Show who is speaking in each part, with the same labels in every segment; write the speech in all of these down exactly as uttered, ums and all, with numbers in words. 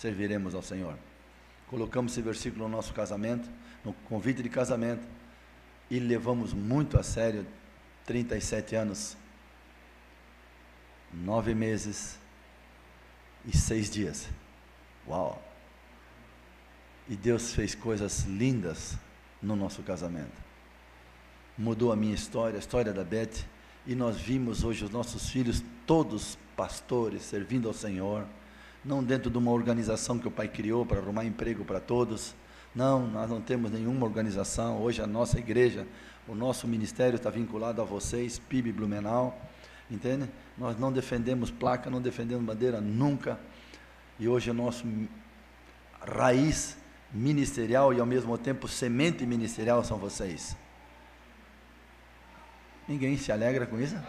Speaker 1: serviremos ao Senhor. Colocamos esse versículo no nosso casamento, no convite de casamento, e levamos muito a sério. Trinta e sete anos, nove meses e seis dias. Uau! E Deus fez coisas lindas no nosso casamento. Mudou a minha história, a história da Beth, e nós vimos hoje os nossos filhos todos pastores, servindo ao Senhor, não dentro de uma organização que o pai criou para arrumar emprego para todos. Não, nós não temos nenhuma organização. Hoje a nossa igreja, o nosso ministério está vinculado a vocês, P I B Blumenau, entende? Nós não defendemos placa, não defendemos bandeira, nunca. E hoje o nosso raiz ministerial e ao mesmo tempo semente ministerial são vocês. Ninguém se alegra com isso?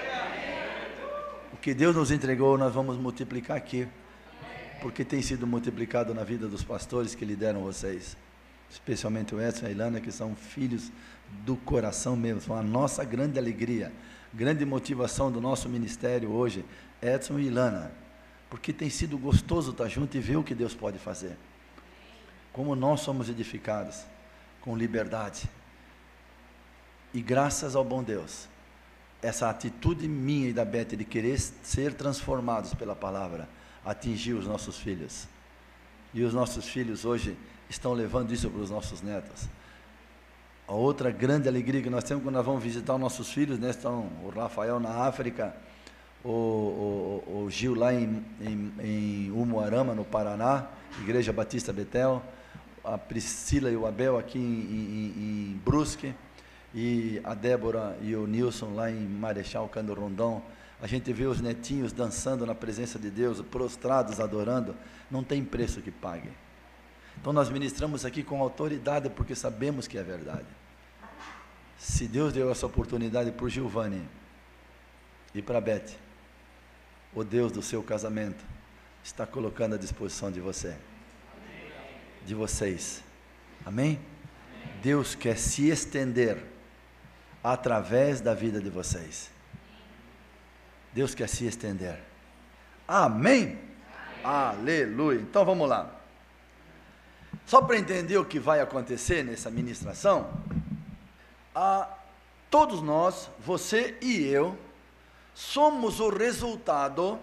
Speaker 1: O que Deus nos entregou, nós vamos multiplicar aqui, porque tem sido multiplicado na vida dos pastores que lideram vocês, especialmente o Edson e a Ilana, que são filhos do coração mesmo, são a nossa grande alegria, grande motivação do nosso ministério hoje, Edson e Ilana, porque tem sido gostoso estar junto e ver o que Deus pode fazer, como nós somos edificados, com liberdade, e graças ao bom Deus, essa atitude minha e da Beth de querer ser transformados pela palavra, atingiu os nossos filhos, e os nossos filhos hoje estão levando isso para os nossos netos. A outra grande alegria que nós temos quando nós vamos visitar os nossos filhos, né, estão o Rafael na África, o, o, o Gil lá em, em, em Umuarama, no Paraná, Igreja Batista Betel, a Priscila e o Abel aqui em, em, em Brusque, e a Débora e o Nilson lá em Marechal Cândido Rondon. A gente vê os netinhos dançando na presença de Deus, prostrados, adorando, não tem preço que pague. Então nós ministramos aqui com autoridade, porque sabemos que é verdade. Se Deus deu essa oportunidade para o Giovanni e para a Beth, o Deus do seu casamento está colocando à disposição de você, de vocês. Amém? Deus quer se estender através da vida de vocês. Deus quer se estender. Amém? Amém. Aleluia. Então vamos lá. Só para entender o que vai acontecer nessa ministração, a, todos nós, você e eu, somos o resultado,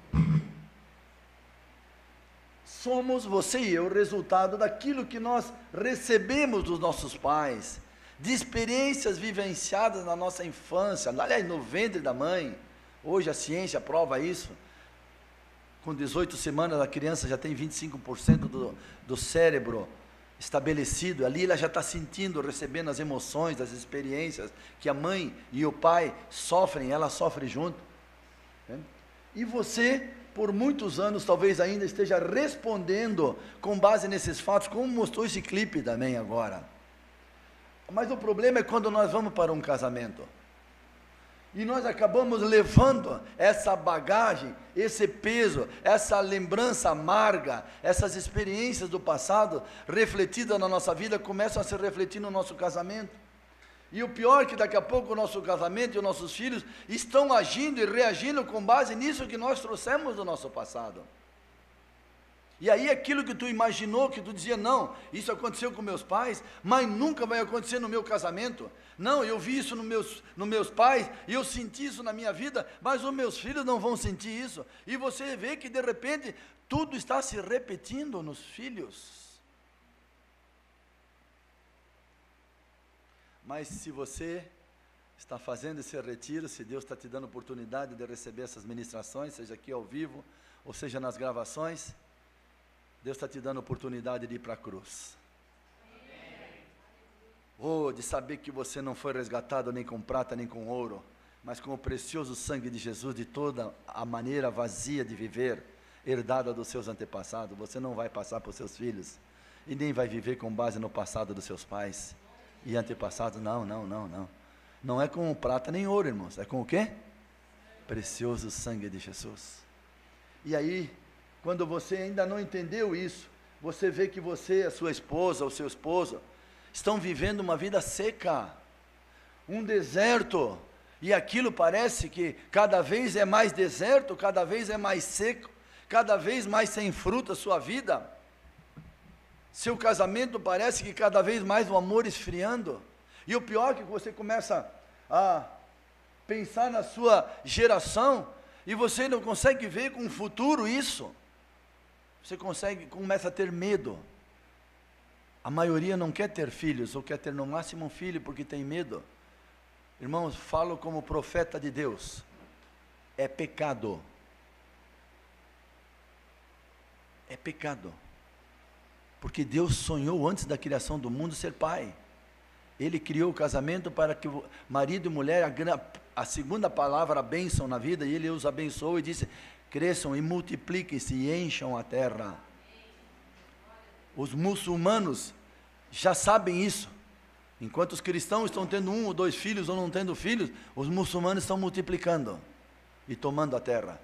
Speaker 1: somos você e eu o resultado daquilo que nós recebemos dos nossos pais, de experiências vivenciadas na nossa infância, aliás, no ventre da mãe. Hoje a ciência prova isso. Com dezoito semanas a criança já tem vinte e cinco por cento do, do cérebro estabelecido. Ali ela já está sentindo, recebendo as emoções, as experiências que a mãe e o pai sofrem, ela sofre junto. E você, por muitos anos, talvez ainda esteja respondendo com base nesses fatos, como mostrou esse clipe também agora. Mas o problema é quando nós vamos para um casamento e nós acabamos levando essa bagagem, esse peso, essa lembrança amarga, essas experiências do passado refletidas na nossa vida, começam a se refletir no nosso casamento. E o pior é que daqui a pouco o nosso casamento e os nossos filhos estão agindo e reagindo com base nisso que nós trouxemos do nosso passado. E aí aquilo que tu imaginou, que tu dizia, não, isso aconteceu com meus pais, mas nunca vai acontecer no meu casamento. Não, eu vi isso nos meus, nos meus pais, e eu senti isso na minha vida, mas os meus filhos não vão sentir isso. E você vê que de repente tudo está se repetindo nos filhos. Mas se você está fazendo esse retiro, se Deus está te dando oportunidade de receber essas ministrações, seja aqui ao vivo, ou seja nas gravações, Deus está te dando a oportunidade de ir para a cruz. Ou oh, de saber que você não foi resgatado nem com prata nem com ouro, mas com o precioso sangue de Jesus, de toda a maneira vazia de viver, herdada dos seus antepassados. Você não vai passar para os seus filhos, e nem vai viver com base no passado dos seus pais e antepassados. Não, não, não, não. Não é com prata nem ouro, irmãos. É com o quê? Precioso sangue de Jesus. E aí, quando você ainda não entendeu isso, você vê que você, a sua esposa, o seu esposo, estão vivendo uma vida seca, um deserto, e aquilo parece que cada vez é mais deserto, cada vez é mais seco, cada vez mais sem fruto a sua vida, seu casamento parece que cada vez mais o amor esfriando, e o pior é que você começa a pensar na sua geração, e você não consegue ver com o futuro isso, você consegue, começa a ter medo. A maioria não quer ter filhos, ou quer ter no máximo um filho porque tem medo. Irmãos, falo como profeta de Deus, é pecado, é pecado, porque Deus sonhou antes da criação do mundo ser pai. Ele criou o casamento para que o marido e mulher, a, a segunda palavra, a bênção na vida, e Ele os abençoou e disse, cresçam e multipliquem-se e encham a terra. Os muçulmanos já sabem isso. Enquanto os cristãos estão tendo um ou dois filhos ou não tendo filhos, os muçulmanos estão multiplicando e tomando a terra.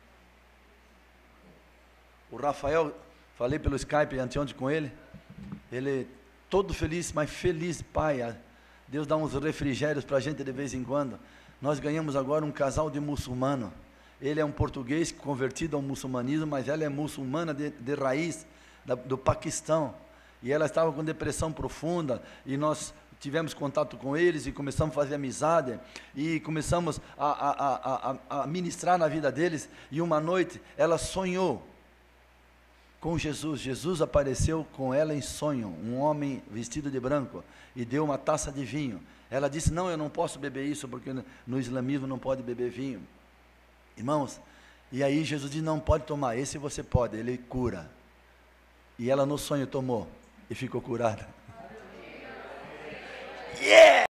Speaker 1: O Rafael, falei pelo Skype anteontem com ele, ele todo feliz, mas feliz, pai, Deus dá uns refrigérios para a gente de vez em quando. Nós ganhamos agora um casal de muçulmano, ele é um português convertido ao muçulmanismo, mas ela é muçulmana de, de raiz, da, do Paquistão, e ela estava com depressão profunda, e nós tivemos contato com eles, e começamos a fazer amizade, e começamos a, a, a, a, a ministrar na vida deles, e uma noite ela sonhou com Jesus. Jesus apareceu com ela em sonho, um homem vestido de branco, e deu uma taça de vinho. Ela disse, não, eu não posso beber isso, porque no islamismo não pode beber vinho. Irmãos, e aí Jesus disse, não pode tomar, esse você pode, ele cura. E ela no sonho tomou, e ficou curada. Yeah!